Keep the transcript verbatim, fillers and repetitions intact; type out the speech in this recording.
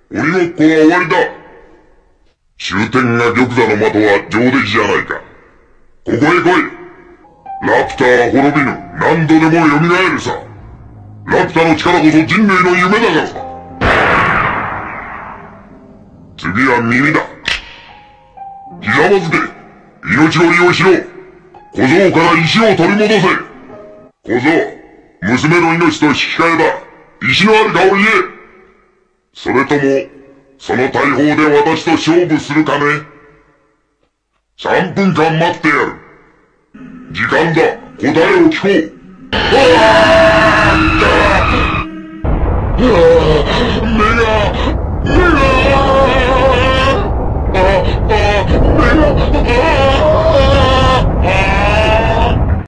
鬼ごっこは終わりだ。終点が玉座の的は上出来じゃないか。ここへ来い。ラピュタは滅びぬ。何度でも蘇るさ。ラピュタの力こそ人類の夢だからさ。次は耳だ。ひざまずけ。命を利用しろ。小僧から石を取り戻せ。小僧、娘の命と引き換えだ。石のあるかを言え。それとも、その大砲で私と勝負するかね。三分間待ってやる。時間だ。答えを聞こう。